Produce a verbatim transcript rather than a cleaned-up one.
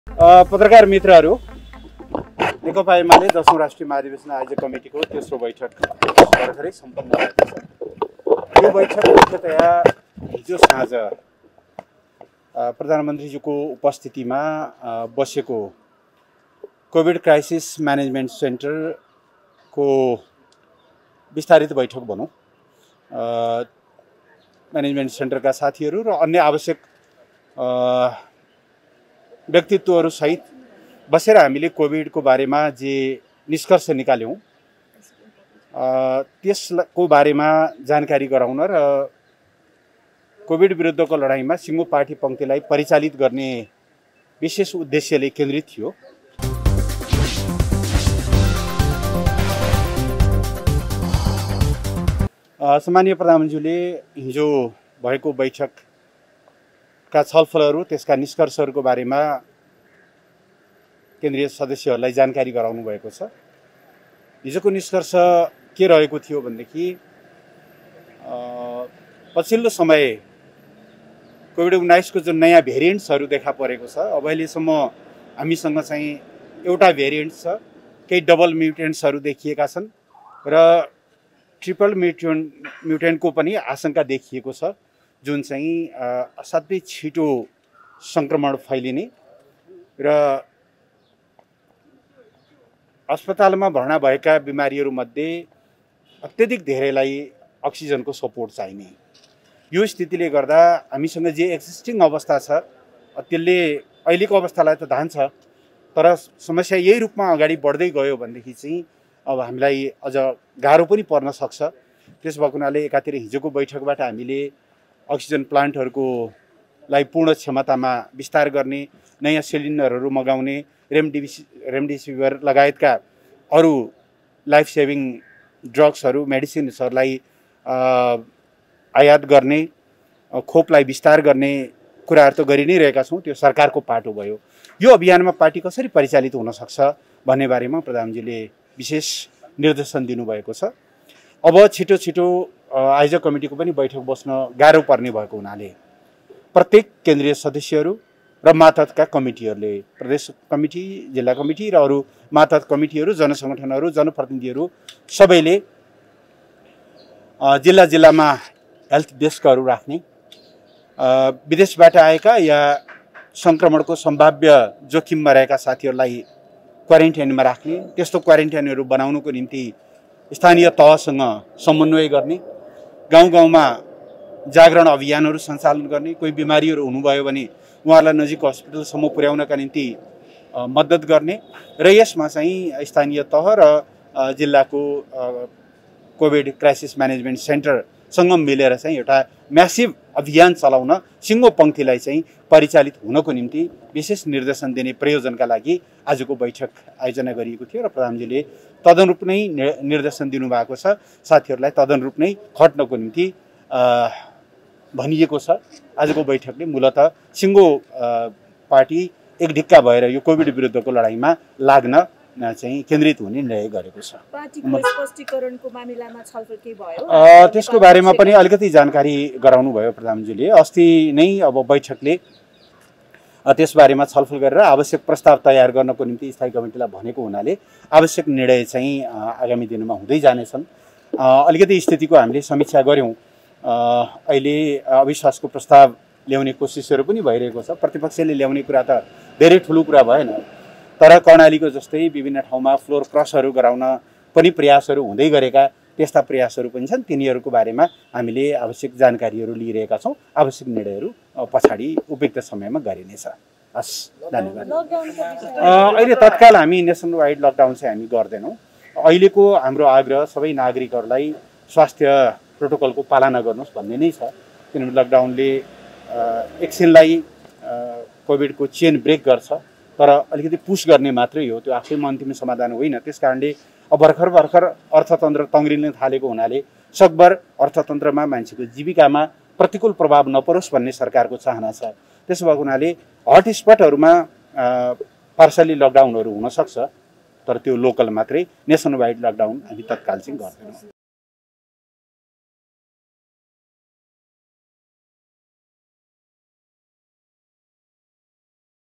पत्रकार मित्रहरू, नेकपा एमाले दसौँ राष्ट्रिय महाधिवेशन आयोजक कमिटीको तेस्रो बैठक भर्खरै सम्पन्न भएको छ। यो बैठक मुख्यतया हिजो साँझ प्रधानमन्त्रीजीको उपस्थितिमा बसेको कोभिड क्राइसिस म्यानेजमेन्ट सेन्टरको विस्तारित बैठक भनौँ, म्यानेजमेन्ट सेन्टरका साथीहरू र अन्य आवश्यक व्यक्तित्वहरू सहित बसेर हामीले कोभिडको बारेमा जे निष्कर्ष निकाल्यौँ त्यसको बारेमा जानकारी गराउन र कोभिड विरुद्धको लडाइँमा सिङ्गो पार्टी पङ्क्तिलाई परिचालित गर्ने विशेष उद्देश्यले केन्द्रित थियो। सम्माननीय प्रधानमन्त्रीले हिजो भएको बैठकका छलफलहरू, त्यसका निष्कर्षहरूको बारेमा केन्द्रीय सदस्यहरूलाई जानकारी गराउनु भएको छ। हिजोको निष्कर्ष के रहेको थियो भनेदेखि पछिल्लो समय कोभिड उन्नाइसको जुन नयाँ भेरिएन्ट्सहरू देखा परेको छ, अब अहिलेसम्म हामीसँग चाहिँ एउटा भेरिएन्ट छ, केही डबल म्युटेन्ट्सहरू देखिएका छन् र ट्रिपल म्युटेन्ट म्युटेन्टको पनि आशंका देखिएको छ, जुन चाहिँ असाध्यै छिटो सङ्क्रमण फैलिने र अस्पतालमा भर्ना भएका बिमारीहरूमध्ये अत्यधिक धेरैलाई अक्सिजनको सपोर्ट चाहिने यो स्थितिले गर्दा हामीसँग जे एक्जिस्टिङ अवस्था छ त्यसले अहिलेको अवस्थालाई त धान्छ, तर समस्या यही रूपमा अगाडि बढ्दै गयो भनेदेखि चाहिँ अब हामीलाई अझ गाह्रो पनि पर्न सक्छ। त्यस भएको हुनाले एकातिर हिजोको बैठकबाट हामीले अक्सिजन प्लान्टहरूको लाई पूर्ण क्षमतामा विस्तार गर्ने, नयाँ सिलिन्डरहरू मगाउने, रेमडिसि रेमडिसिभिर लगायतका अरू लाइफ सेभिङ ड्रग्सहरू, मेडिसिन्सहरूलाई आयात गर्ने, खोपलाई विस्तार गर्ने कुराहरू त गरि नै रहेका छौँ। त्यो सरकारको पाटो भयो। यो अभियानमा पार्टी कसरी परिचालित हुन सक्छ भन्ने बारेमा प्रधानमन्त्रीले विशेष निर्देशन दिनुभएको छ। अब छिटो छिटो आयोजक कमिटीको पनि बैठक बस्न गाह्रो पर्ने भएको हुनाले प्रत्येक केन्द्रीय सदस्यहरू र मातहतका कमिटीहरूले, प्रदेश कमिटी, जिल्ला कमिटी र अरू मातहत कमिटीहरू, जनसङ्गठनहरू, जनप्रतिनिधिहरू सबैले जिल्ला जिल्लामा हेल्थ डेस्कहरू राख्ने, विदेशबाट आएका या सङ्क्रमणको सम्भाव्य जोखिममा रहेका साथीहरूलाई क्वारेन्टाइनमा राख्ने, त्यस्तो क्वारेन्टाइनहरू बनाउनुको निम्ति स्थानीय तहसँग समन्वय गर्ने, गाउँ गाउँमा जागरण अभियानहरू सञ्चालन गर्ने, कोही बिमारीहरू हुनुभयो भने उहाँहरूलाई नजिकको हस्पिटलसम्म पुर्याउनका निम्ति मद्दत गर्ने र यसमा चाहिँ स्थानीय तह र जिल्लाको कोभिड क्राइसिस म्यानेजमेन्ट सेन्टरसँग मिलेर चाहिँ एउटा म्यासिभ अभियान चलाउन सिङ्गो पङ्क्तिलाई चाहिँ परिचालित हुनको निम्ति विशेष निर्देशन दिने प्रयोजनका लागि आजको बैठक आयोजना गरिएको थियो र प्रधानमन्त्रीले तदनुरूप नै निर्देशन दिनुभएको छ। साथीहरूलाई तदनुरूप नै खट्नको निम्ति भनिएको छ। आजको बैठकले मूलतः सिङ्गो पार्टी एक ढिक्का भएर यो कोभिड विरुद्धको लडाइँमा लाग्न चाहिँ केन्द्रित हुने निर्णय गरेको छ। पार्टीको स्पष्टीकरणको मामिलामा छलफल के भयो? त्यसको बारेमा पनि अलिकति जानकारी गराउनु भयो प्रधानमन्त्रीले। अस्ति नै अब बैठकले त्यसबारेमा छलफल गरेर आवश्यक प्रस्ताव तयार गर्नको निम्ति स्थायी कमिटीलाई भनेको हुनाले आवश्यक निर्णय चाहिँ आगामी दिनमा हुँदै जानेछन्। अलिकति स्थितिको हामीले समीक्षा गऱ्यौँ। अहिले अविश्वासको प्रस्ताव ल्याउने कोसिसहरू पनि भइरहेको छ। प्रतिपक्षले ल्याउने कुरा त धेरै ठुलो कुरा भएन, तर कर्णालीको जस्तै विभिन्न ठाउँमा फ्लोर क्रसहरू गराउन पनि प्रयासहरू हुँदै गरेका त्यस्ता प्रयासहरू पनि छन्। तिनीहरूको बारेमा हामीले आवश्यक जानकारीहरू लिइरहेका छौँ। आवश्यक निर्णयहरू पछाडि उपयुक्त समयमा गरिनेछ। हस्, धन्यवाद। अहिले तत्काल हामी नेसन वाइड लकडाउन चाहिँ हामी गर्दैनौँ। अहिलेको हाम्रो आग्रह सबै नागरिकहरूलाई स्वास्थ्य प्रोटोकलको पालना गर्नुहोस् भन्ने नै छ। किनभने लकडाउनले एकछिनलाई कोभिडको चेन ब्रेक गर्छ, तर अलिकति पुस गर्ने मात्रै हो, त्यो आफैमा अन्तिम समाधान होइन। त्यस कारणले अब भर्खर भर्खर अर्थतन्त्र तङ्ग्रिन थालेको हुनाले सकभर अर्थतन्त्रमा, मान्छेको जीविकामा प्रतिकूल प्रभाव नपरोस् भन्ने सरकारको चाहना छ। त्यसो भएको हुनाले हटस्पटहरूमा पार्सली लकडाउनहरू हुनसक्छ, तर त्यो लोकल मात्रै। नेसन वाइड लकडाउन हामी तत्काल चाहिँ गर्दैनौँ।